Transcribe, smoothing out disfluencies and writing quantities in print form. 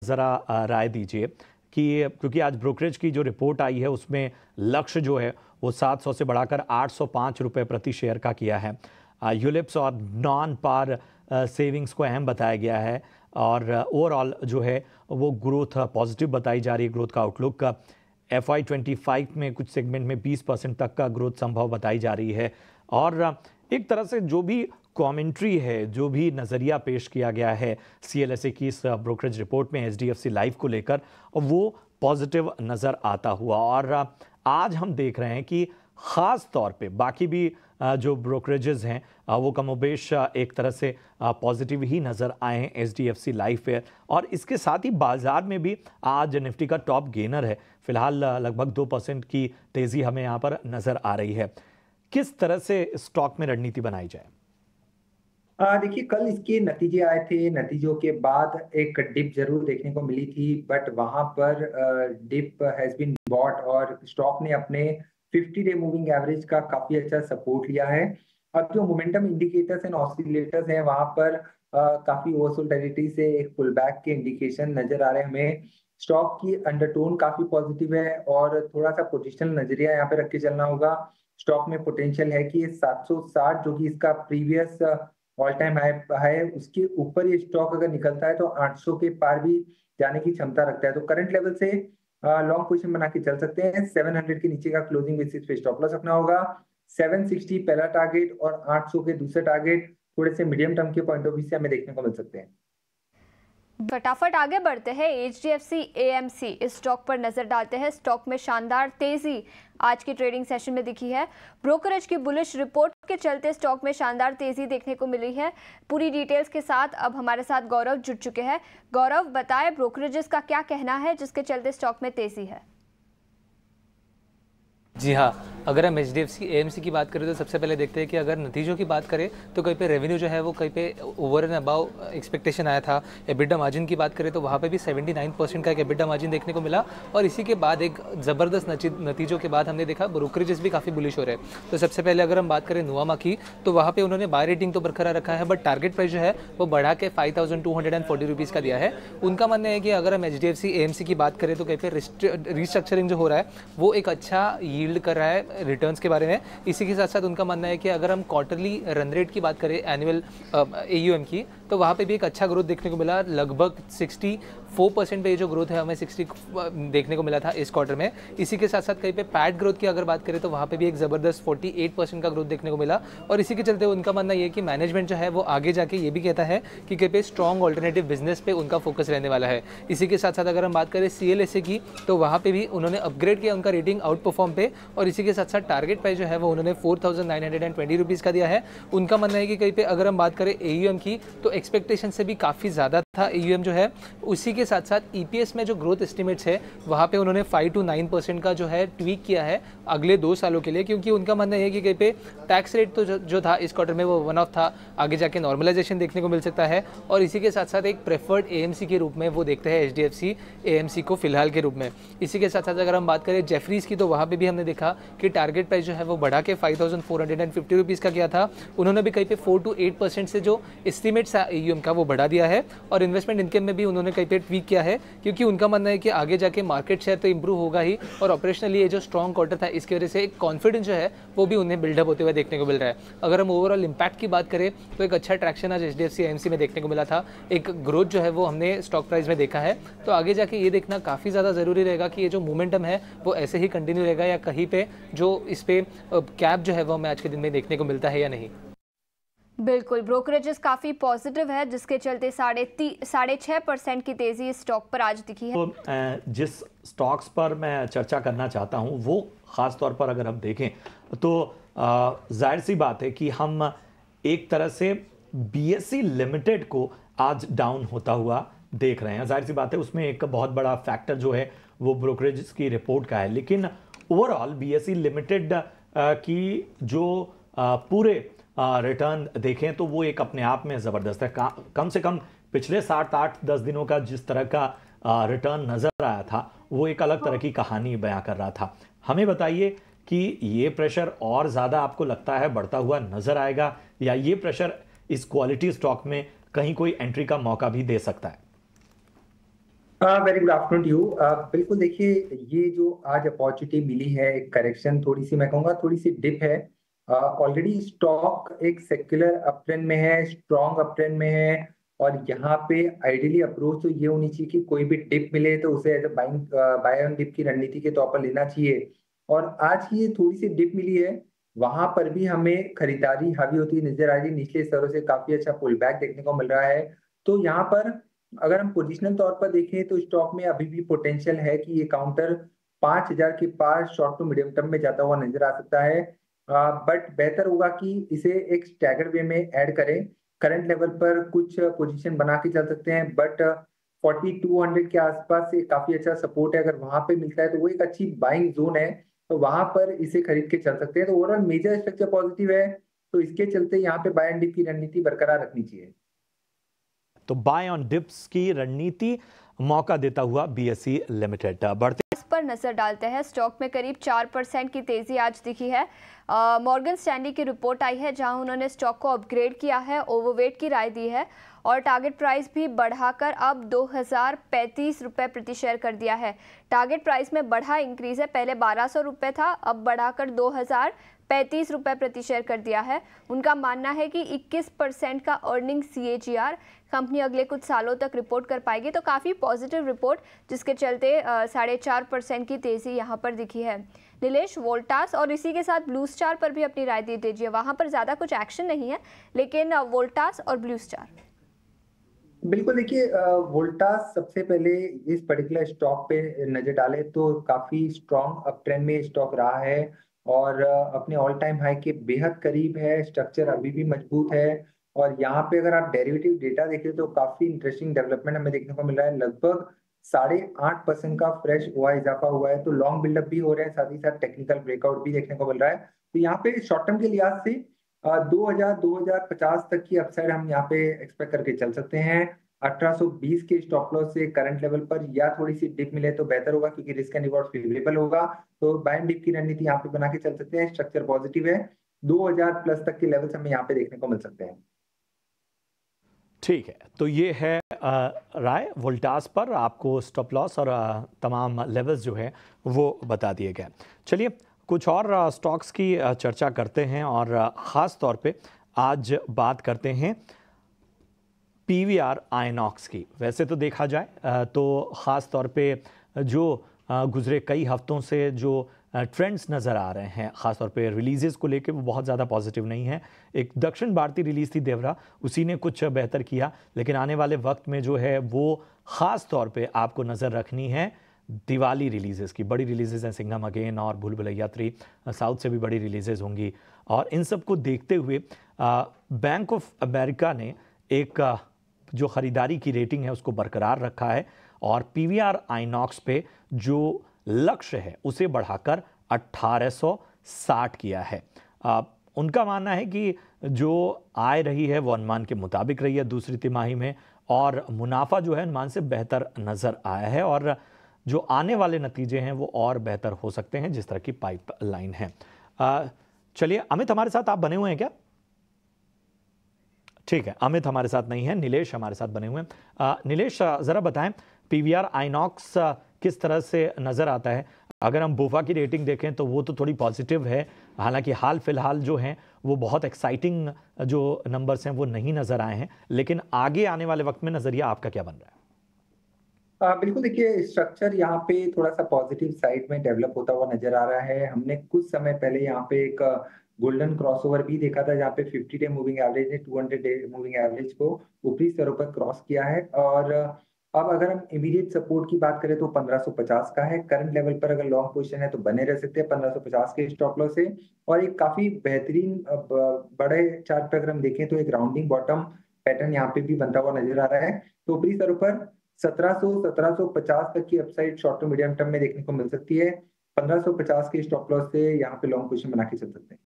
ज़रा राय दीजिए कि क्योंकि आज ब्रोकरेज की जो रिपोर्ट आई है उसमें लक्ष्य जो है वो 700 से बढ़ाकर 805 रुपये प्रति शेयर का किया है। यूलिप्स और नॉन पार सेविंग्स को अहम बताया गया है और ओवरऑल जो है वो ग्रोथ पॉजिटिव बताई जा रही है। ग्रोथ का आउटलुक FY25 में कुछ सेगमेंट में 20% तक का ग्रोथ संभव बताई जा रही है। और एक तरह से जो भी कमेंट्री है, जो भी नज़रिया पेश किया गया है CLSA की इस ब्रोकरेज रिपोर्ट में HDFC लाइफ को लेकर, वो पॉजिटिव नज़र आता हुआ। और आज हम देख रहे हैं कि ख़ास तौर पे बाकी भी जो ब्रोकरेजेस हैं वो कमोबेश एक तरह से पॉजिटिव ही नज़र आए हैं HDFC लाइफ पे। और इसके साथ ही बाजार में भी आज निफ्टी का टॉप गेनर है। फिलहाल लगभग 2% की तेज़ी हमें यहाँ पर नज़र आ रही है। किस तरह से स्टॉक में रणनीति बनाई जाए? देखिए, कल इसके नतीजे आए थे। नतीजों के बाद एक डिप जरूर देखने को मिली थी, बट वहां पर डिप हैज बीन बॉट और स्टॉक ने अपने 50 डे मूविंग एवरेज का काफी अच्छा सपोर्ट लिया है। अब जो मोमेंटम इंडिकेटर्स एंड ऑसिलेटर्स हैं वहां पर काफी वोलेटिलिटी से एक पुल बैक के इंडिकेशन नजर आ रहे हैं हमें। स्टॉक की अंडरटोन काफी पॉजिटिव है और थोड़ा सा पोजिशनल नजरिया यहाँ पे रख के चलना होगा। स्टॉक में पोटेंशियल है कि 760 जो कि इसका प्रीवियस ऑल टाइम हाई है, उसके ऊपर ये स्टॉक अगर निकलता है तो 800 के पार भी जाने की क्षमता रखता है। तो करंट लेवल से लॉन्ग पोजीशन बना के चल सकते हैं। 700 के नीचे का क्लोजिंग बेसिस पे स्टॉप लॉस रखना होगा। 760 पहला टारगेट और 800 के दूसरे टारगेट थोड़े से मीडियम टर्म के पॉइंट ऑफ व्यू से हमें देखने को मिल सकते हैं। फटाफट आगे बढ़ते हैं। HDFC AMC इस स्टॉक पर नजर डालते हैं। स्टॉक में शानदार तेजी आज की ट्रेडिंग सेशन में दिखी है। ब्रोकरेज की बुलिश रिपोर्ट के चलते स्टॉक में शानदार तेजी देखने को मिली है। पूरी डिटेल्स के साथ अब हमारे साथ गौरव जुड़ चुके हैं। गौरव, बताएं ब्रोकरेजेस का क्या कहना है जिसके चलते स्टॉक में तेजी है? जी हाँ, अगर हम HDFC AMC की बात करें तो सबसे पहले देखते हैं कि अगर नतीजों की बात करें तो कहीं पे रेवेन्यू जो है वो कहीं पे ओवर एंड अबाव एक्सपेक्टेशन आया था। एबिटा मार्जिन की बात करें तो वहाँ पे भी 79% का एक एबिटा मार्जिन देखने को मिला। और इसी के बाद एक ज़बरदस्त नतीजों के बाद हमने देखा ब्रोकरेजेस भी काफ़ी बुलिश हो रहे हैं। तो सबसे पहले अगर हम बात करें नुवामा की तो वहाँ पर उन्होंने बाय रेटिंग तो बरकरार रखा है, बट टारगेट प्राइस जो है वो बढ़ा के 5240 रुपीज़ का दिया है। उनका मानना है कि अगर हम HDFC AMC की बात करें तो कहीं पे रिस्ट्रक्चरिंग जो हो रहा है वो एक अच्छा यील्ड कर रहा है रिटर्न्स के बारे में। इसी के साथ साथ उनका मानना है कि अगर हम क्वार्टरली रन रेट की बात करें एनुअल AUM की तो वहाँ पे भी एक अच्छा ग्रोथ देखने को मिला। लगभग 64% पे ये जो ग्रोथ है हमें 60 देखने को मिला था इस क्वार्टर में। इसी के साथ साथ कहीं पे पैट ग्रोथ की अगर बात करें तो वहाँ पे भी एक ज़बरदस्त 48% का ग्रोथ देखने को मिला। और इसी के चलते उनका मानना ये है कि मैनेजमेंट जो है वो आगे जाके ये भी कहता है कि कहीं पे स्ट्रॉन्ग ऑल्टरनेटिव बिजनेस पे उनका फोकस रहने वाला है। इसी के साथ साथ अगर हम बात करें CLSA की तो वहाँ पे भी उन्होंने अपग्रेड किया उनका रेटिंग आउट परफॉर्म पे। और इसी के साथ साथ टारगेट प्राइस जो है वो उन्होंने 4920 रुपीज़ का दिया है। उनका मानना है कि कहीं पे अगर हम बात करें AUM की तो एक्सपेक्टेशन से भी काफ़ी ज़्यादा था AUM जो है। उसी के साथ साथ EPS में जो ग्रोथ एस्टिमेट्स है वहाँ पे उन्होंने 5 to 9% का जो है ट्वीक किया है अगले 2 सालों के लिए, क्योंकि उनका मानना है कि कहीं पे टैक्स रेट तो जो था इस क्वार्टर में वो वन ऑफ था, आगे जाके नॉर्मलाइजेशन देखने को मिल सकता है। और इसी के साथ साथ एक प्रेफर्ड AMC के रूप में वो देखते हैं HDFC AMC को फिलहाल के रूप में। इसी के साथ साथ अगर हम बात करें जेफरीज की तो वहाँ पे भी हमने देखा कि टारगेट प्राइस जो है वो बढ़ा के 5450 रुपीज़ का किया था। उन्होंने भी कहीं पे 4 to 8% से जो एस्टिमेट्स है AUM का वो बढ़ा दिया है। और इन्वेस्टमेंट इनकम में भी उन्होंने कहीं पे ट्वीक किया है, क्योंकि उनका मानना है कि आगे जाके मार्केट शेयर तो इंप्रूव होगा ही और ऑपरेशनली ये जो स्ट्रॉन्ग क्वार्टर था इसकी वजह से एक कॉन्फिडेंस जो है वो भी उन्हें बिल्डअप होते हुए देखने को मिल रहा है। अगर हम ओवरऑल इंपैक्ट की बात करें तो एक अच्छा ट्रैक्शन आज HDFC AMC में देखने को मिला था। एक ग्रोथ जो है वो हमने स्टॉक प्राइस में देखा है। तो आगे जाके ये देखना काफ़ी ज़्यादा ज़रूरी रहेगा कि ये जो मोमेंटम है वो ऐसे ही कंटिन्यू रहेगा या कहीं पे जो इस पे कैप जो है वो हमें आज के दिन में देखने को मिलता है या नहीं। बिल्कुल, ब्रोकरेजेस काफ़ी पॉजिटिव है जिसके चलते 6.5% की तेज़ी इस स्टॉक पर आज दिखी है। तो जिस स्टॉक्स पर मैं चर्चा करना चाहता हूं वो ख़ास तौर पर अगर हम देखें तो जाहिर सी बात है कि हम एक तरह से BSE लिमिटेड को आज डाउन होता हुआ देख रहे हैं। जाहिर सी बात है उसमें एक बहुत बड़ा फैक्टर जो है वो ब्रोकरेज की रिपोर्ट का है, लेकिन ओवरऑल BSE लिमिटेड की जो पूरे रिटर्न देखें तो वो एक अपने आप में ज़बरदस्त है। कम से कम पिछले 7-8-10 दिनों का जिस तरह का रिटर्न नज़र आया था वो एक अलग तरह की कहानी बयां कर रहा था। हमें बताइए कि ये प्रेशर और ज़्यादा आपको लगता है बढ़ता हुआ नज़र आएगा या ये प्रेशर इस क्वालिटी स्टॉक में कहीं कोई एंट्री का मौका भी दे सकता है? Very good afternoon to you. बिल्कुल देखिए, ये जो आज अपॉर्चुनिटी मिली है, एक करेक्शन, थोड़ी सी मैं कहूँगा थोड़ी सी डिप है। ऑलरेडी स्टॉक एक सेक्युलर अपट्रेंड में है, स्ट्रॉन्ग अपट्रेंड में है, और यहाँ पे आइडियली अप्रोच तो ये होनी चाहिए कि कोई भी डिप मिले तो उसे as a buying buy on dip की रणनीति के तौर पर लेना चाहिए। और आज की ये थोड़ी सी डिप मिली है, वहां पर भी हमें खरीदारी हावी होती नजर आ रही है, निचले स्तरों से काफी अच्छा पुल बैक देखने को मिल रहा है। तो यहाँ पर अगर हम पोजिशनल तौर पर देखें तो स्टॉक में अभी भी पोटेंशियल है कि ये काउंटर 5,000 के पास शॉर्ट टू मीडियम टर्म में जाता हुआ नजर आ सकता है। बट बेहतर होगा कि इसे एक स्टैगर वे में ऐड करें। करंट लेवल पर कुछ पोजीशन बना के चल सकते हैं, बट 4200 के आसपास से काफी अच्छा सपोर्ट है। अगर वहां पे मिलता है तो वो एक अच्छी बाइंग जोन है, तो वहां पर इसे खरीद के चल सकते हैं। तो ओवरऑल मेजर स्ट्रक्चर पॉजिटिव है, तो इसके चलते यहाँ पे बाय एंड डिप की रणनीति बरकरार रखनी चाहिए। तो बाय ऑन डिप्स की रणनीति मौका देता हुआ बीएसई लिमिटेड बढ़ते पर नजर डालते हैं। स्टॉक में करीब 4% की तेजी आज दिखी है। मॉर्गन स्टैनली की रिपोर्ट आई है जहां उन्होंने स्टॉक को अपग्रेड किया है, ओवरवेट की राय दी है और टारगेट प्राइस भी बढ़ाकर अब 2035 रुपये प्रति शेयर कर दिया है। टारगेट प्राइस में बढ़ा इंक्रीज है, पहले 1200 रुपये था, अब बढ़ाकर 2035 रुपये प्रति शेयर कर दिया है। उनका मानना है कि 21% का अर्निंग CAGR कंपनी अगले कुछ सालों तक रिपोर्ट कर पाएगी। तो काफ़ी पॉजिटिव रिपोर्ट, जिसके चलते 4.5% की तेज़ी यहाँ पर दिखी है। नीलेश, वोल्टास और इसी के साथ ब्लू स्टार पर भी अपनी राय दे दीजिए। वहाँ पर ज़्यादा कुछ एक्शन नहीं है, लेकिन वोल्टास और ब्लू स्टार। बिल्कुल देखिए, वोल्टास सबसे पहले इस पर्टिकुलर स्टॉक पे नजर डाले तो काफी स्ट्रॉन्ग अप ट्रेंड में स्टॉक रहा है, और अपने ऑल टाइम हाई के बेहद करीब है। स्ट्रक्चर अभी भी मजबूत है, और यहाँ पे अगर आप डेरिवेटिव डेटा देखें तो काफी इंटरेस्टिंग डेवलपमेंट हमें देखने को मिल रहा है। लगभग 8.5% का फ्रेश हुआ इजाफा हुआ है, तो लॉन्ग बिल्डअप भी हो रहे हैं, साथ ही साथ टेक्निकल ब्रेकआउट भी देखने को मिल रहा है। तो यहाँ पे शॉर्ट टर्म के लिहाज से 2050 तक की अपसाइड हम यहाँ पे एक्सपेक्ट करके चल सकते हैं। 1820 के स्टॉप लॉस से करंट लेवल पर या थोड़ी सी डिप मिले तो बेहतर होगा, क्योंकि रिस्क एंड रिवॉर्ड फेवरेबल होगा। तो बाय एंड डिप की रणनीति यहाँ पे बना के चल सकते हैं। स्ट्रक्चर पॉजिटिव है, 2000 प्लस तक के लेवल्स हमें यहाँ पे देखने को मिल सकते हैं। ठीक है, तो ये है राय वोल्टास पर। आपको स्टॉप लॉस और तमाम लेवल्स जो है वो बता दिए गए। चलिए कुछ और स्टॉक्स की चर्चा करते हैं, और ख़ास तौर पे आज बात करते हैं PVR आइनॉक्स की। वैसे तो देखा जाए तो ख़ास तौर पे जो गुज़रे कई हफ्तों से जो ट्रेंड्स नज़र आ रहे हैं, ख़ासतौर पे रिलीज़ेस को लेके, वो बहुत ज़्यादा पॉजिटिव नहीं है। एक दक्षिण भारतीय रिलीज़ थी देवरा, उसी ने कुछ बेहतर किया, लेकिन आने वाले वक्त में जो है वो ख़ास तौर पे आपको नज़र रखनी है दिवाली रिलीज़ेस की। बड़ी रिलीज़ेस हैं, सिंघम अगेन और भूल भुलैया 3, साउथ से भी बड़ी रिलीज़ेस होंगी। और इन सब को देखते हुए बैंक ऑफ अमेरिका ने एक जो ख़रीदारी की रेटिंग है उसको बरकरार रखा है, और PVR आइनॉक्स पे जो लक्ष्य है उसे बढ़ाकर 1860 किया है। उनका मानना है कि जो आय रही है वो अनुमान के मुताबिक रही है दूसरी तिमाही में, और मुनाफा जो है अनुमान से बेहतर नज़र आया है, और जो आने वाले नतीजे हैं वो और बेहतर हो सकते हैं जिस तरह की पाइपलाइन है। चलिए अमित हमारे साथ आप बने हुए हैं क्या? ठीक है, अमित हमारे साथ नहीं है, नीलेश हमारे साथ बने हुए हैं। नीलेश ज़रा बताएं PVR आइनॉक्स किस तरह से नज़र आता है? अगर हम बोफा की रेटिंग देखें तो वो तो थोड़ी पॉजिटिव है, हालांकि हाल फिलहाल जो हैं वो बहुत एक्साइटिंग जो नंबर्स हैं वो नहीं नज़र आए हैं, लेकिन आगे आने वाले वक्त में नज़रिया आपका क्या बन रहा है? बिल्कुल देखिए, स्ट्रक्चर यहाँ पे थोड़ा सा पॉजिटिव साइड में डेवलप होता हुआ नजर आ रहा है। हमने कुछ समय पहले यहाँ पे एक गोल्डन क्रॉसओवर भी देखा था, जहाँ पे 50 डे मूविंग एवरेज ने 200 डे मूविंग एवरेज को ऊपरी स्तरों पर क्रॉस किया है। और अब अगर हम इमीडिएट सपोर्ट की बात करें तो 1550 का है। करंट लेवल पर अगर लॉन्ग पोजीशन है तो बने रह सकते हैं 1550 के स्टॉप लॉस से। और एक काफी बेहतरीन बड़े चार्ट पे अगर हम देखें तो एक राउंडिंग बॉटम पैटर्न यहाँ पे भी बनता हुआ नजर आ रहा है। तो ऊपरी स्तरों पर 1750 तक की upside short to medium term में देखने को मिल सकती है। 1550 के स्टॉप लॉस से यहाँ पे लॉन्ग पोजीशन बना के चल सकते हैं।